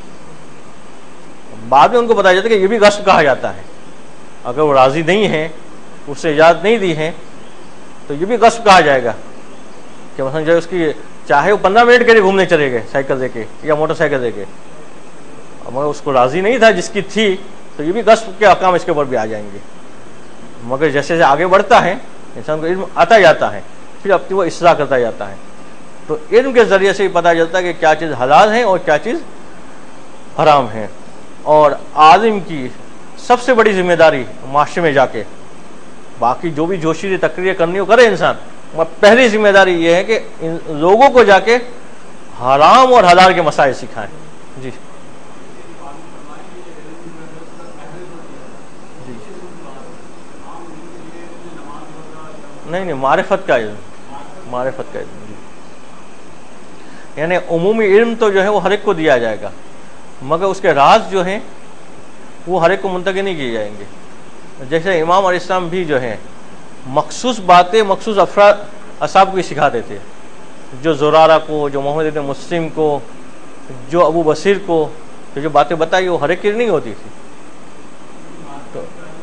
بعد میں ان کو پتہ چلتا ہے کہ یہ بھی غصب کہا جاتا ہے۔ اگر وہ راضی نہیں ہیں، اس سے اجازت نہیں دی ہے تو یہ بھی غصب کہا جائے گا، کہ مثلا جو اس کی چاہے وہ 15 منٹ کے لیے گھومنے چلے گئے سائیکل دے کے یا موٹر سائیکل دے کے، مگر اس کو راضی نہیں تھا جس کی تھی، تو یہ بھی غصب کے احکام اس کے اوپر بھی آ جائیں گے۔ مگر جیسے جیسے آگے بڑھتا ہے انسان کو علم آتا جاتا ہے، پھر اپنی وہ اصلاح کرتا جاتا ہے، تو علم کے ذریعے سے ہی پتہ چلتا ہے کہ کیا چیز حلال ہے اور کیا چیز حرام ہے۔ اور عالم کی سب سے بڑی ذمہ داری معاشرے میں جا کے، باقی جو بھی جوشیلی تقریر کرنی ہو کرے انسان، پہلی ذمہ داری یہ ہے کہ ان لوگوں کو جا کے حرام اور حلال کے مسائل سکھائیں۔ جی نہیں معرفت کا علم، معرفت کا علم، یعنی عمومی علم تو جو ہے وہ ہر ایک کو دیا جائے گا، مگر اس کے راز جو ہیں وہ ہر ایک کو منتقل نہیں کیے جائیں گے۔ جیسے امام علیہ السلام بھی جو ہیں مخصوص باتیں مخصوص افراد اصحاب کو ہی سکھاتے تھے، جو زرارہ کو، جو محمد بن مسلم کو، جو ابو بصیر کو، تو جو باتیں بتائی وہ ہر ایک کی نہیں ہوتی تھی۔ تو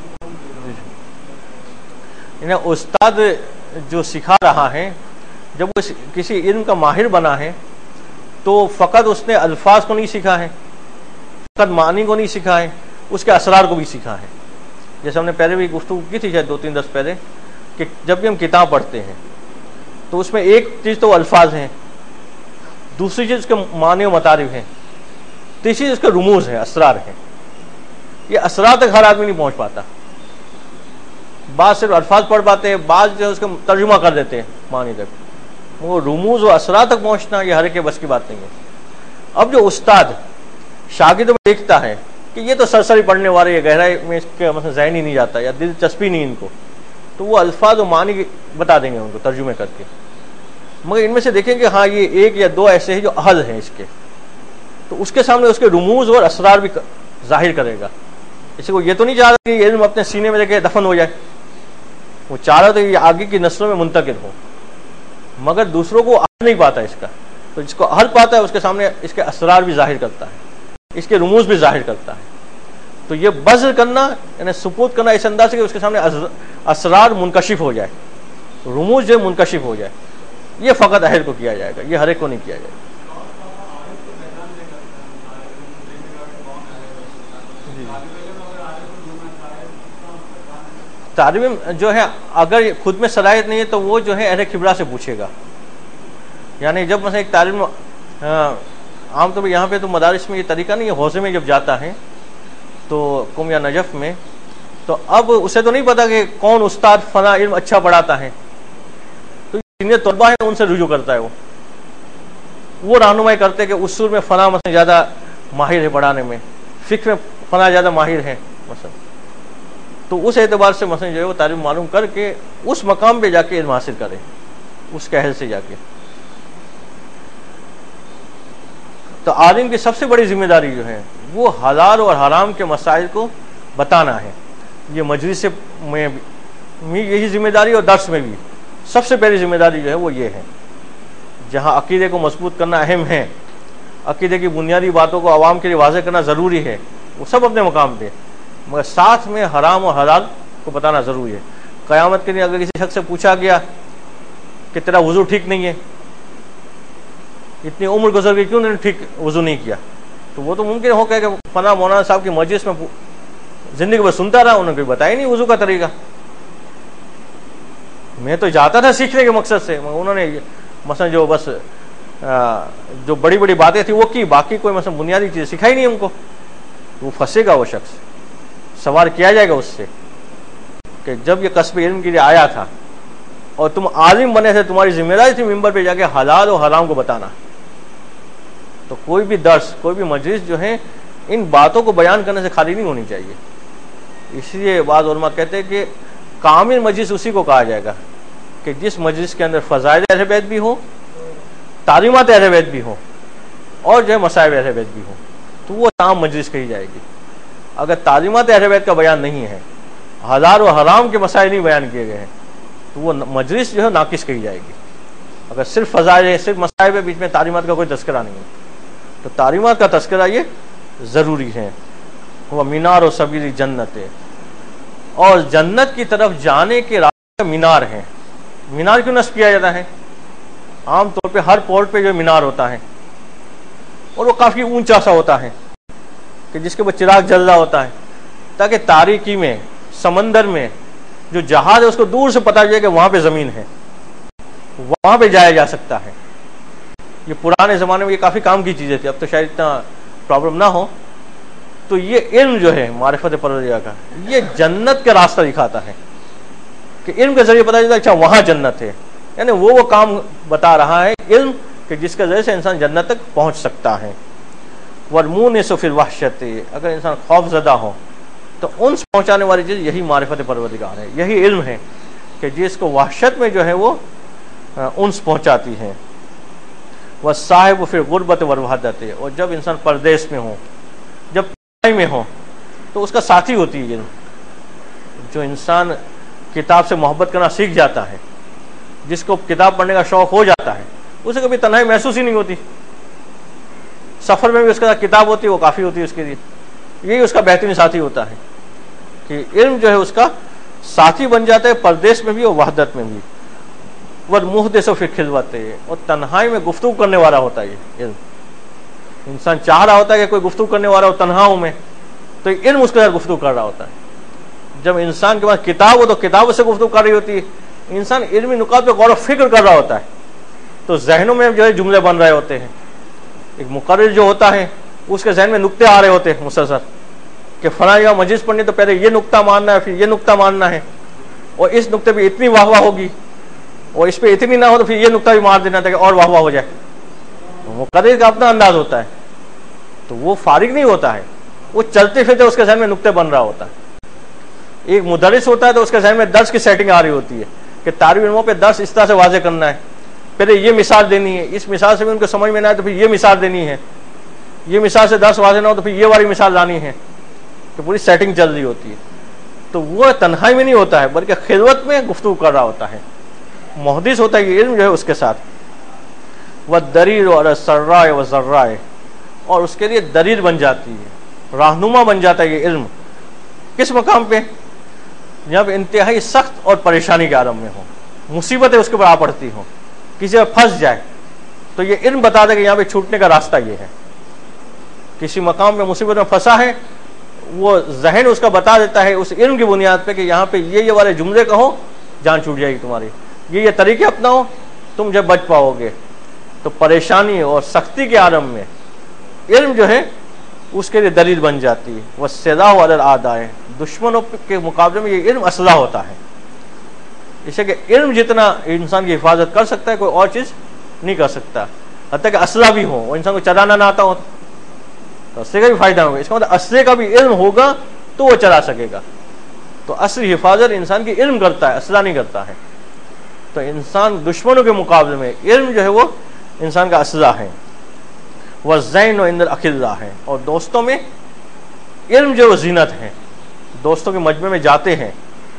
انہیں استاد جو سکھا رہا ہے، جب وہ کسی علم کا ماہر بنا ہے تو فقط اس نے الفاظ کو نہیں سیکھا ہے، فقط معنی کو نہیں سیکھا ہے، اس کے اسرار کو بھی سیکھا ہے۔ جیسے ہم نے پہلے بھی گفتگو کی تھی شاید 2-3 درس پہلے، کہ جب بھی ہم کتاب پڑھتے ہیں تو اس میں ایک چیز تو الفاظ ہیں، دوسری چیز کے معنی و مطالب ہیں، تیسری اس کے رموز ہیں، اسرار ہیں. یہ اسرار تک ہر آدمی نہیں پہنچ پاتا. بعض صرف الفاظ پڑھ پاتے ہیں، بعض جو اس کا ترجمہ کر دیتے ہیں معنی تک. وہ رموز و اسرار تک پہنچنا یہ ہر ایک کے بس کی بات نہیں ہے. اب جو استاد شاگردوں میں دیکھتا ہے کہ یہ تو سرسری پڑھنے والے، یہ گہرائی میں اس کے مثلا ذہن ہی نہیں جاتا یا دلچسپی نہیں ان کو، تو وہ الفاظ و معنی بتا دیں گے ان کو ترجمے کر کے. مگر ان میں سے دیکھیں کہ ہاں یہ ایک یا دو ایسے ہیں جو اہل ہیں اس کے، تو اس کے سامنے اس کے رموز اور اسرار بھی ظاہر کرے گا. اس کو یہ تو نہیں چاہ رہا کہ یہ علم اپنے سینے میں لے کے دفن ہو جائے، وہ چاہ رہا تو یہ آگے کی نسلوں میں منتقل ہو، مگر دوسروں کو اہل نہیں پاتا اس کا. تو جس کو اہل پاتا ہے اس کے سامنے اس کے اسرار بھی ظاہر کرتا ہے، اس کے رموز بھی ظاہر کرتا ہے. تو یہ بذل کرنا یعنی سپرد کرنا اس انداز سے کہ اس کے سامنے اسرار منکشف ہو جائے، رموز جو منکشف ہو جائے، یہ فقط اہل کو کیا جائے گا، یہ ہر ایک کو نہیں کیا جائے گا. طالب علم جو ہے اگر خود میں صلاحیت نہیں ہے تو وہ جو ہے اہل خبرہ سے پوچھے گا. یعنی جب مثلا ایک طالب علم عام طور پہ یہاں پہ تو مدارس میں یہ طریقہ نہیں ہے، حوزے میں جب جاتا ہے تو قم یا نجف میں، تو اب اسے تو نہیں پتا کہ کون استاد فلاں علم اچھا پڑھاتا ہے، تو جتنے طلباء ہیں ان سے رجوع کرتا ہے. وہ رہنمائی کرتے کہ اصول میں فلاں مثلا زیادہ ماہر ہے پڑھانے میں، فقہ میں فلاں زیادہ ماہر ہے مثلا. تو اس اعتبار سے مثلا جو ہے وہ تعلیم معلوم کر کے اس مقام پہ جا کے علم حاصل کرے، اس کے اہل سے جا کے. تو عالم کی سب سے بڑی ذمہ داری جو ہے وہ حلال اور حرام کے مسائل کو بتانا ہے. یہ مجلس میں بھی یہی ذمہ داری، اور درس میں بھی سب سے پہلی ذمہ داری جو ہے وہ یہ ہے. جہاں عقیدے کو مضبوط کرنا اہم ہے، عقیدے کی بنیادی باتوں کو عوام کے لیے واضح کرنا ضروری ہے، وہ سب اپنے مقام پہ، مگر ساتھ میں حرام اور حلال کو بتانا ضروری ہے. قیامت کے دن اگر کسی شخص سے پوچھا گیا کہ تیرا وضو ٹھیک نہیں ہے، اتنی عمر گزر گئی کیوں نے ٹھیک وضو نہیں کیا، تو وہ تو ممکن ہو کہ فلاں مولانا صاحب کی مجلس میں زندگی بھر سنتا رہا، انہوں نے کوئی بتایا نہیں وضو کا طریقہ. میں تو جاتا تھا سیکھنے کے مقصد سے، انہوں نے مثلا جو بس جو بڑی بڑی باتیں تھیں وہ کی، باقی کوئی مثلا بنیادی چیز سکھائی نہیں ہم کو. وہ پھنسے گا، وہ شخص سوال کیا جائے گا اس سے کہ جب یہ کسب علم کے لیے آیا تھا اور تم عالم بنے تھے، تمہاری ذمہ داری تھی ممبر پہ جا کے حلال و حرام کو بتانا. تو کوئی بھی درس، کوئی بھی مجلس جو ہے ان باتوں کو بیان کرنے سے خالی نہیں ہونی چاہیے. اس لیے بعض علماء کہتے ہیں کہ کامل مجلس اسی کو کہا جائے گا کہ جس مجلس کے اندر فضائل اہل بیت بھی ہو، تعلیمات اہل بیت بھی ہو، اور جو ہے مصائب اہل بیت بھی ہو، تو وہ تمام مجلس کہی جائے گی. اگر تعلیمات اہل بیت کا بیان نہیں ہے، حلال و حرام کے مسائل نہیں بیان کیے گئے ہیں، تو وہ مجلس جو ہے ناقص کہی جائے گی. اگر صرف فضائل ہے، صرف مصائب ہے، بیچ میں تعلیمات کا کوئی تذکرہ نہیں ہے، تو تعلیمات کا تذکرہ یہ ضروری ہے. وہ مینار و سبیل جنت ہے، اور جنت کی طرف جانے کے راستے مینار ہیں. مینار کیوں نصب کیا جاتا ہے؟ عام طور پہ ہر پورٹ پہ جو مینار ہوتا ہے، اور وہ کافی اونچا سا ہوتا ہے کہ جس کے اوپر چراغ جل رہا ہوتا ہے، تاکہ تاریکی میں سمندر میں جو جہاز ہے اس کو دور سے پتہ چلے کہ وہاں پہ زمین ہے، وہاں پہ جایا جا سکتا ہے. یہ پرانے زمانے میں یہ کافی کام کی چیزیں تھی، اب تو شاید اتنا پرابلم نہ ہو. تو یہ علم جو ہے معرفت پروردگار کا، یہ جنت کا راستہ دکھاتا ہے کہ علم کے ذریعے پتہ چلتا ہے اچھا وہاں جنت ہے. یعنی وہ کام بتا رہا ہے علم کہ جس کے ذریعے سے انسان جنت تک پہنچ سکتا ہے. والمونس فی الوحشت، اگر انسان خوف زدہ ہو تو انس پہنچانے والی چیز یہی معرفت پروردگار ہے، یہی علم ہے کہ جس کو وحشت میں جو ہے وہ انس پہنچاتی ہے. والصاحب فی الغربت والوحدت، اور جب انسان پردیس میں ہو، جب تنہائی میں ہو، تو اس کا ساتھی ہوتی ہے علم. جو انسان کتاب سے محبت کرنا سیکھ جاتا ہے، جس کو کتاب پڑھنے کا شوق ہو جاتا ہے، اسے کبھی تنہائی محسوس ہی نہیں ہوتی. سفر میں بھی اس کے ساتھ کتاب ہوتی ہے، وہ کافی ہوتی ہے اس کے لیے. یہی اس کا بہترین ساتھی ہوتا ہے کہ علم جو ہے اس کا ساتھی بن جاتا ہے، پردیس میں بھی اور وحدت میں بھی. والمحدث فی الخلوت، اور تنہائی میں گفتگو کرنے والا ہوتا ہے یہ علم. انسان چاہ رہا ہوتا ہے کہ کوئی گفتگو کرنے والا ہو تنہاؤں میں، تو علم اس کے ساتھ گفتگو کر رہا ہوتا ہے. جب انسان کے پاس کتاب ہو تو کتاب سے گفتگو کر رہی ہوتی ہے. انسان علمی نکات پہ غور و فکر کر رہا ہوتا ہے، تو ذہنوں میں جو ہے جملے بن رہے ہوتے ہیں. ایک مقرر جو ہوتا ہے اس کے ذہن میں نقطے آ رہے ہوتے ہیں مسلسل کہ فلاں جگہ مجلس پڑھنی تو پہلے یہ نقطہ ماننا ہے، پھر یہ نقطہ ماننا ہے، اور اس نقطے پہ اتنی واہ واہ ہوگی، اور اس پہ اتنی نہ ہو تو پھر یہ نقطہ بھی مار دینا تھا کہ اور واہ واہ ہو جائے. مقرر کا اپنا انداز ہوتا ہے، تو وہ فارغ نہیں ہوتا ہے، وہ چلتے پھرتے اس کے ذہن میں نقطے بن رہا ہوتا ہے. ایک مدرس ہوتا ہے تو اس کے ذہن میں درس کی سیٹنگ آ رہی ہوتی ہے کہ طالب علموں پہ درس اس طرح سے واضح کرنا ہے، پہلے یہ مثال دینی ہے، اس مثال سے بھی ان کو سمجھ میں نہ آئے تو پھر یہ مثال دینی ہے، یہ مثال سے درس واضح نہ ہو تو پھر یہ والی مثال لانی ہے، کہ پوری سیٹنگ چل رہی ہوتی ہے. تو وہ تنہائی میں نہیں ہوتا ہے بلکہ خلوت میں گفتگو کر رہا ہوتا ہے. محدث ہوتا ہے یہ علم جو ہے اس کے ساتھ وہ دریل اور سرائے و ذرائے، اور اس کے لیے دلیل بن جاتی ہے، رہنما بن جاتا ہے یہ علم. کس مقام پہ؟ جب انتہائی سخت اور پریشانی کے عالم میں ہو، مصیبتیں اس کے اوپر آ پڑتی ہوں، کسی پر پھنس جائے تو یہ علم بتا دے کہ یہاں پہ چھوٹنے کا راستہ یہ ہے. کسی مقام پہ مصیبت میں پھنسا ہے، وہ ذہن اس کا بتا دیتا ہے اس علم کی بنیاد پہ کہ یہاں پہ یہ والے جملے کہو جان چھوٹ جائے گی تمہاری، یہ طریقے اپناؤ تم جب بچ پاؤ گے. تو پریشانی اور سختی کے عالم میں علم جو ہے اس کے لیے دلیل بن جاتی ہے. وہ سزا علی الاعداء، دشمنوں کے مقابلے میں یہ علم اسلحہ ہوتا ہے. اسے کہ علم جتنا انسان کی حفاظت کر سکتا ہے کوئی اور چیز نہیں کر سکتا، حتیٰ کہ اسلحہ بھی ہو، وہ انسان کو چلانا نہ آتا ہو تو اسلحے کا بھی فائدہ ہوگا. اس کا مطلب اسلحے کا بھی علم ہوگا تو وہ چلا سکے گا. تو اصلی حفاظت انسان کی علم کرتا ہے، اسلحہ نہیں کرتا ہے. تو انسان دشمنوں کے مقابلے میں علم جو ہے وہ انسان کا اسلحہ ہے. وہ زین و اندر اخلاء ہے، اور دوستوں میں علم جو وہ زینت ہے. دوستوں کے مجمع میں جاتے ہیں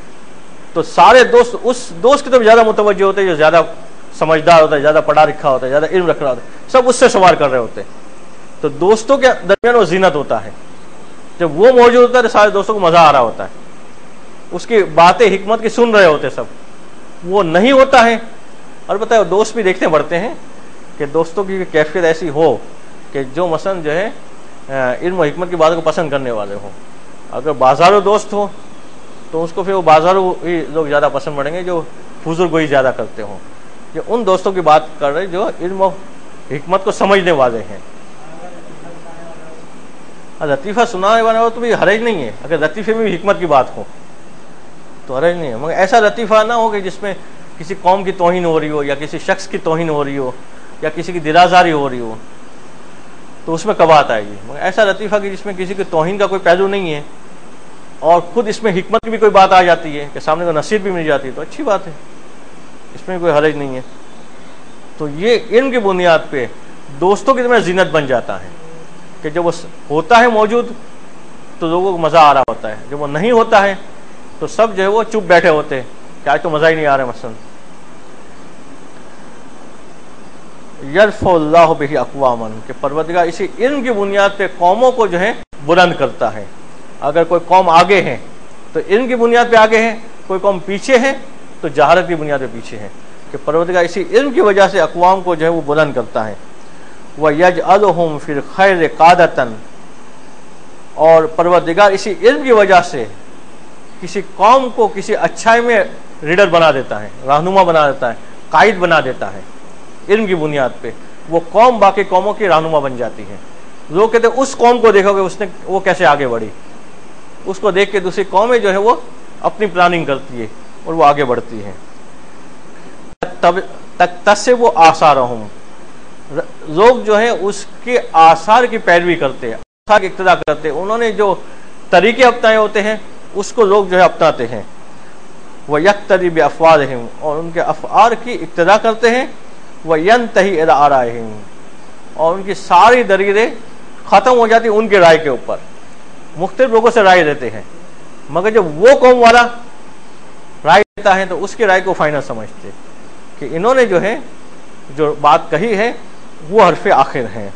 تو سارے دوست اس دوست کی طرف زیادہ متوجہ ہوتے ہیں جو زیادہ سمجھدار ہوتا ہے، زیادہ پڑھا لکھا ہوتا ہے، زیادہ علم رکھ رہا ہوتا ہے، سب اس سے سوال کر رہے ہوتے ہیں. تو دوستوں کے درمیان وہ زینت ہوتا ہے. جب وہ موجود ہوتا ہے تو سارے دوستوں کو مزہ آ رہا ہوتا ہے، اس کی باتیں حکمت کی سن رہے ہوتے سب. وہ نہیں ہوتا ہے، اور بتائے دوست بھی دیکھتے بڑھتے ہیں کہ دوستوں کی کیفیت ایسی ہو کہ جو مثلا جو ہے علم و حکمت کی باتوں کو پسند کرنے والے ہوں. اگر بازاروں دوست ہو تو اس کو پھر وہ بازاروں ہی لوگ زیادہ پسند پڑیں گے جو فضول گوئی زیادہ کرتے ہوں. یہ ان دوستوں کی بات کر رہے جو علم و حکمت کو سمجھنے والے ہیں. لطیفہ سنانے والا ہو تو بھی حرج نہیں ہے، اگر لطیفے میں بھی حکمت کی بات ہو تو حرج نہیں ہے، مگر ایسا لطیفہ نہ ہو کہ جس میں کسی قوم کی توہین ہو رہی ہو یا کسی شخص کی توہین ہو رہی ہو یا کسی کی دلازاری ہو رہی ہو تو اس میں کباہت آئے گی. مگر ایسا لطیفہ کہ جس میں کسی کی توہین کا کوئی پہلو نہیں ہے اور خود اس میں حکمت کی بھی کوئی بات آ جاتی ہے کہ سامنے کو نصیحت بھی مل جاتی ہے تو اچھی بات ہے، اس میں کوئی حرج نہیں ہے. تو یہ علم کی بنیاد پہ دوستوں کی طرح زینت بن جاتا ہے کہ جب وہ ہوتا ہے موجود تو لوگوں کو مزہ آ رہا ہوتا ہے، جب وہ نہیں ہوتا ہے تو سب جو ہے وہ چپ بیٹھے ہوتے ہیں کہ آج تو مزہ ہی نہیں آ رہا. مثلا یرفع اللہ بہ اقواما، کہ پروردگار اسی علم کی بنیاد پہ قوموں کو جو ہے بلند کرتا ہے. اگر کوئی قوم آگے ہے تو علم کی بنیاد پہ آگے ہے، کوئی قوم پیچھے ہے تو جہالت کی بنیاد پہ پیچھے ہے، کہ پروردگار اسی علم کی وجہ سے اقوام کو جو ہے وہ بلند کرتا ہے. وَيَجْعَلُهُمْ فِي الْخَيْرِ قَادَةً، اور پروردگار اسی علم کی وجہ سے کسی قوم کو کسی اچھائی میں ریڈر بنا دیتا ہے، رہنما بنا دیتا ہے، قائد بنا دیتا ہے. علم کی بنیاد پہ وہ قوم باقی قوموں کی رہنما بن جاتی ہے. لوگ کہتے ہیں اس قوم کو دیکھو کہ وہ کیسے آگے بڑھی، اس کو دیکھ کے دوسری قومیں جو ہے وہ اپنی پلاننگ کرتی ہے اور وہ آگے بڑھتی ہے. تکتسب آثارہم، لوگ جو ہیں اس کے آثار کی پیروی کرتے ہیں، آثار کی اقتدا کرتے ہیں. انہوں نے جو طریقے اپنائے ہوتے ہیں اس کو لوگ جو ہے اپناتے ہیں. وَيَقْتَدِي بِأَفْعَالِهِمْ، اور ان کے افعال کی اقتدا کرتے ہیں. وَيَنْتَهِي إِلَىٰ آرَائِهِمْ، اور ان کی ساری دلیلیں ختم ہو جاتی ان کے رائے کے اوپر. مختلف لوگوں سے رائے دیتے ہیں مگر جب وہ قوم والا رائے دیتا ہے تو اس کی رائے کو فائنل سمجھتے کہ انہوں نے جو ہے جو بات کہی ہے وہ حرف آخر ہے.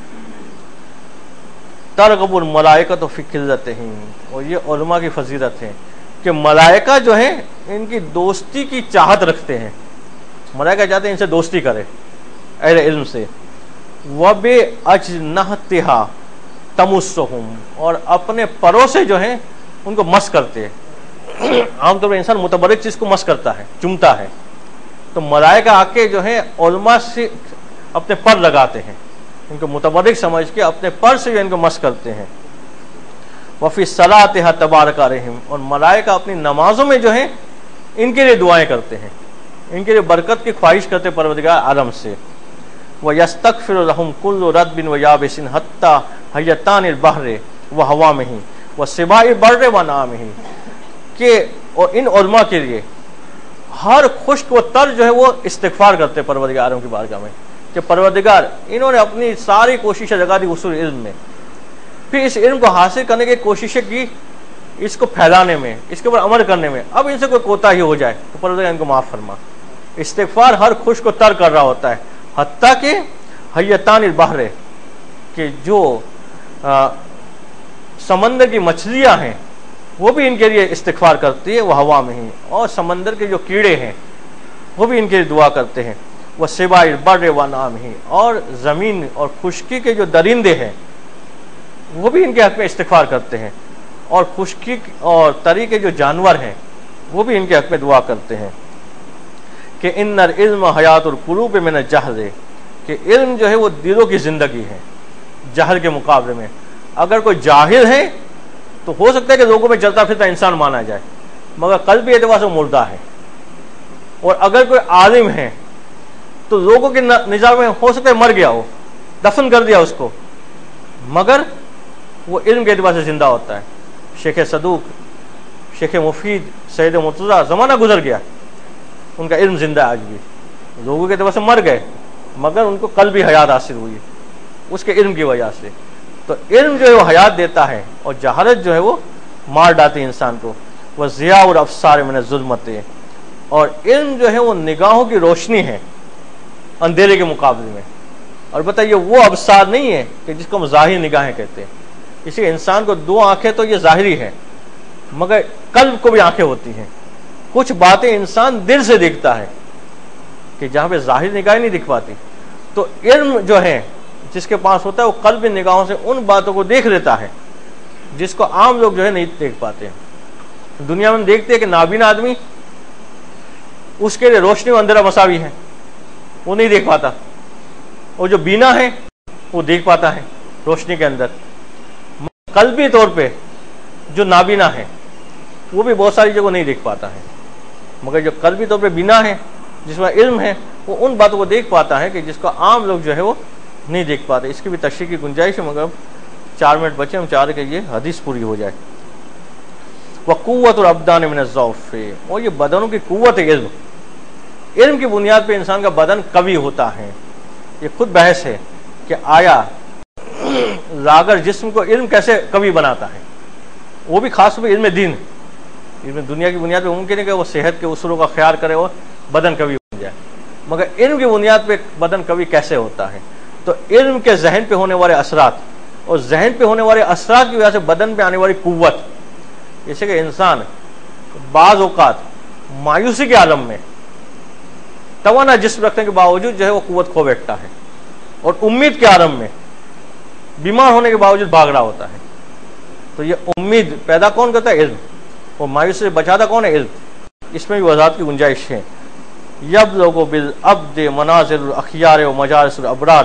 ترغب الملائکۃ فی قلتہم، اور یہ علماء کی فضیلت ہے کہ ملائکہ جو ہیں ان کی دوستی کی چاہت رکھتے ہیں. ملائکہ چاہتے ہیں ان سے دوستی کرے اہل علم سے. وَبِأَجْنَحَتِهَا تَمُسُّهُمْ، اور اپنے پروں سے جو ہیں ان کو مس کرتے ہیں. عام طور پر انسان متبرک چیز کو مس کرتا ہے، چومتا ہے، تو ملائکہ آ کے جو ہے علماء سے اپنے پر لگاتے ہیں ان کو متبرک سمجھ کے اپنے پر سے جو ان کو مس کرتے ہیں. وفی صلاتہا تبارک علیہم، اور ملائکہ اپنی نمازوں میں جو ہیں ان کے لیے دعائیں کرتے ہیں، ان کے لیے برکت کی خواہش کرتے پروردگار عالم سے. وَيَسْتَغْفِرُ لَهُمْ كُلُّ رَطْبٍ وَيَابِسٍ حَتَّى حَيَّتَانِ الْبَحْرِ وَهَوَامِهِ وَسِبَاءِ الْبَرِّ وَنَعَامِهِ، کہ اور ان علماء کے لیے ہر خشک و تر جو ہے وہ استغفار کرتے پروردگار عالم کی بارگاہ میں کہ پروردگار انہوں نے اپنی ساری کوششیں لگا دی اصول علم میں، پھر اس علم کو حاصل کرنے کی کوششیں کی، اس کو پھیلانے میں، اس کے اوپر عمل کرنے میں، اب ان سے کوئی کوتاہی ہو جائے تو پروردگار ان کو معاف فرما. استغفار ہر خشک و تر کر رہا ہوتا ہے، حتیٰ کہ حیتان البحر، کہ جو سمندر کی مچھلیاں ہیں وہ بھی ان کے لیے استغفار کرتی ہے. وہ ہوا میں ہی، اور سمندر کے جو کیڑے ہیں وہ بھی ان کے لیے دعا کرتے ہیں. وہ سباء البر ونعامہ، اور زمین اور خشکی کے جو درندے ہیں وہ بھی ان کے حق میں استغفار کرتے ہیں، اور خشکی اور تری کے جو جانور ہیں وہ بھی ان کے حق میں دعا کرتے ہیں کہ ان العلم حیات القلوب من الجہل، کہ علم جو ہے وہ دلوں کی زندگی ہے جہل کے مقابلے میں. اگر کوئی جاہل ہے تو ہو سکتا ہے کہ لوگوں میں چلتا پھرتا انسان مانا جائے، مگر قلبی اعتبار سے مردہ ہے. اور اگر کوئی عالم ہے تو لوگوں کے نظام میں ہو سکتا ہے مر گیا ہو، دفن کر دیا اس کو، مگر وہ علم کے اعتبار سے زندہ ہوتا ہے. شیخ صدوق، شیخ مفید، سید مرتضیٰ، زمانہ گزر گیا، ان کا علم زندہ ہے آج بھی. لوگوں کے اعتبار سے مر گئے مگر ان کو قلبی حیات حاصل ہوئی اس کے علم کی وجہ سے. تو علم جو ہے وہ حیات دیتا ہے، اور جہالت جو ہے وہ مار ڈالتی ہے انسان کو. وہ ضیاء الابصار من الظلمت، اور علم جو ہے وہ نگاہوں کی روشنی ہے اندھیرے کے مقابلے میں. اور بتائیے وہ ابصار نہیں ہے کہ جس کو ہم ظاہری نگاہیں کہتے ہیں. اسی انسان کو دو آنکھیں تو یہ ظاہری ہے، مگر قلب کو بھی آنکھیں ہوتی ہیں. کچھ باتیں انسان دل سے دیکھتا ہے کہ جہاں پہ ظاہری نگاہیں نہیں دکھ پاتی. تو علم جو ہے جس کے پاس ہوتا ہے وہ قلبی نگاہوں سے ان باتوں کو دیکھ لیتا ہے جس کو عام لوگ جو ہے نہیں دیکھ پاتے. دنیا میں دیکھتے ہیں کہ نابینا آدمی، اس کے لیے روشنی و اندھیرا مساوی ہے، وہ نہیں دیکھ پاتا. اور جو بینا ہے وہ دیکھ پاتا ہے روشنی کے اندر. قلبی طور پہ جو نابینا ہے وہ بھی بہت ساری جگہ نہیں دیکھ پاتا ہے، مگر جو قلبی طور پہ بینا ہے، جس میں علم ہے، وہ ان باتوں کو دیکھ پاتا ہے کہ جس کو عام لوگ جو ہے وہ نہیں دیکھ پاتے. اس کی بھی تشریح کی گنجائش ہے، مگر 4 منٹ بچے، ہم چاہ رہے کہ یہ حدیث پوری ہو جائے. وقوت الابدان من الضعف، اور یہ بدنوں کی قوت ہے. علم کی بنیاد پہ انسان کا بدن قوی ہوتا ہے. یہ خود بحث ہے کہ آیا لاگر جسم کو علم کیسے قوی بناتا ہے، وہ بھی خاص طور پہ علم دین. علم دنیا کی بنیاد پہ ممکن ہے کہ وہ صحت کے اصولوں کا خیال کرے اور بدن قوی ہو جائے، مگر علم کی بنیاد پہ بدن قوی کیسے ہوتا ہے؟ تو علم کے ذہن پہ ہونے والے اثرات، اور ذہن پہ ہونے والے اثرات کی وجہ سے بدن پہ آنے والی قوت. جیسے کہ انسان بعض اوقات مایوسی کے عالم میں توانا جسم رکھنے کے باوجود جو ہے وہ قوت کھو بیٹھتا ہے، اور امید کے عالم میں بیمار ہونے کے باوجود بھاگ رہا ہوتا ہے. تو یہ امید پیدا کون کرتا ہے؟ علم. اور مایوسی سے بچاتا کون ہے؟ علم. اس میں بھی وضاحت کی گنجائش ہے. یبلغ بالعبد منازل الاخیار و مجالس الابرار،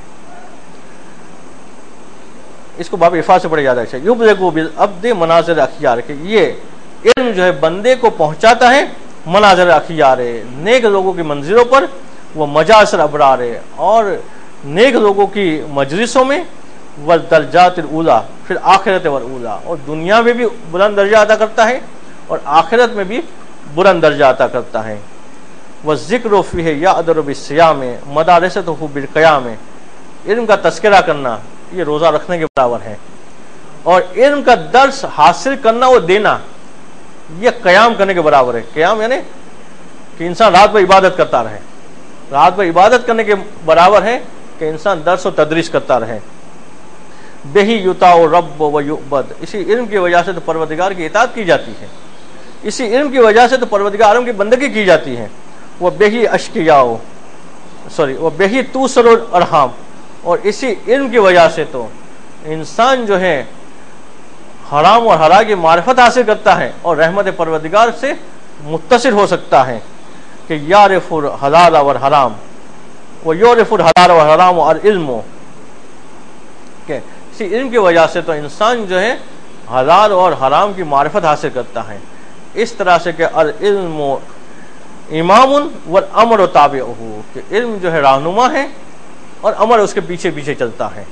اس کو باب عفا سے پڑھے جاتا ہے. یبلغ بالعبد منازل الاخیار، کہ یہ علم جو ہے بندے کو پہنچاتا ہے منازل الاخیار، نیک لوگوں کی منزلوں پر. وہ مجالس الابرار، اور نیک لوگوں کی مجلسوں میں. والدرجات الاولی، پھر آخرت والاولی، اور دنیا میں بھی بلند درجہ عطا کرتا ہے اور آخرت میں بھی بلند درجہ عطا کرتا ہے. والذکر فیہ یعدل بالصیام مدارسۃ بالقیام، علم کا تذکرہ کرنا یہ روزہ رکھنے کے برابر ہے، اور علم کا درس حاصل کرنا و دینا یہ قیام کرنے کے برابر ہے. قیام یعنی کہ انسان رات بھر عبادت کرتا رہے، رات بھر عبادت کرنے کے برابر ہے کہ انسان درس و تدریس کرتا رہے. بہی یطاع رب و یعبد، اسی علم کی وجہ سے تو پروردگار کی اطاعت کی جاتی ہے، اسی علم کی وجہ سے تو پروردگار عالم کی بندگی کی جاتی ہے. وہ بہی اشقیاء وہ بہی توسر الارحام، اور اسی علم کی وجہ سے تو انسان جو ہے حرام اور حلال کی معرفت حاصل کرتا ہے اور رحمت پروردگار سے متصل ہو سکتا ہے. کہ یعرف الحلال والحرام و یعرف الحلال والحرام والعلم کہ اسی علم کی وجہ سے تو انسان جو ہے حلال اور حرام کی معرفت حاصل کرتا ہے، اس طرح سے کہ العلم امام والامر تابعہ، کہ علم جو ہے رہنما ہے اور امر اس کے پیچھے پیچھے چلتا ہے۔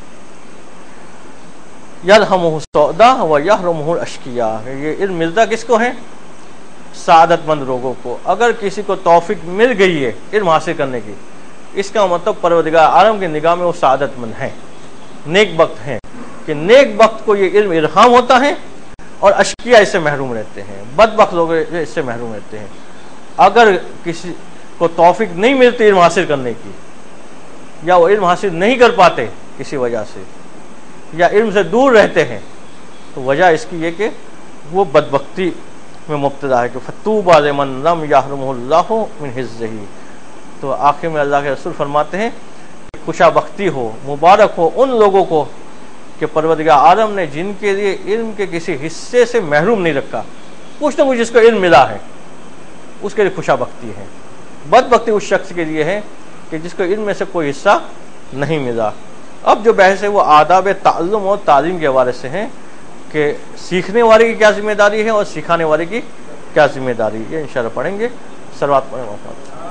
یلہمہ السعداء ویحرمہ الاشقیاء، یہ علم ملتا کس کو ہے؟ سعادت مند لوگوں کو۔ اگر کسی کو توفیق مل گئی ہے علم حاصل کرنے کی، اس کا مطلب پروردگار عالم کی نگاہ میں وہ سعادت مند ہیں، نیک بخت ہیں، کہ نیک بخت کو یہ علم الہام ہوتا ہے اور اشقیاء اس سے محروم رہتے ہیں، بدبخت لوگ اس سے محروم رہتے ہیں۔ اگر کسی کو توفیق نہیں ملتی علم حاصل کرنے کی، یا وہ علم حاصل نہیں کر پاتے کسی وجہ سے، یا علم سے دور رہتے ہیں، تو وجہ اس کی یہ کہ وہ بدبختی میں مبتلا ہے، کہ فطوبی لمن لم یحرمہ اللہ من حظہ۔ تو آخر میں اللہ کے رسول فرماتے ہیں خوشا بختی ہو، مبارک ہو ان لوگوں کو کہ پروردگار عالم نے جن کے لیے علم کے کسی حصے سے محروم نہیں رکھا، کچھ نہ کچھ جس کو علم ملا ہے اس کے لیے خوشا بختی ہے۔ بدبختی اس شخص کے لیے ہے کہ جس کو علم میں سے کوئی حصہ نہیں ملا۔ اب جو بحث ہے وہ آداب تعلم اور تعلیم کے حوالے سے ہیں، کہ سیکھنے والے کی کیا ذمہ داری ہے اور سکھانے والے کی کیا ذمہ داری، یہ انشاءاللہ پڑھیں گے۔ صلوات پڑھیں محمد۔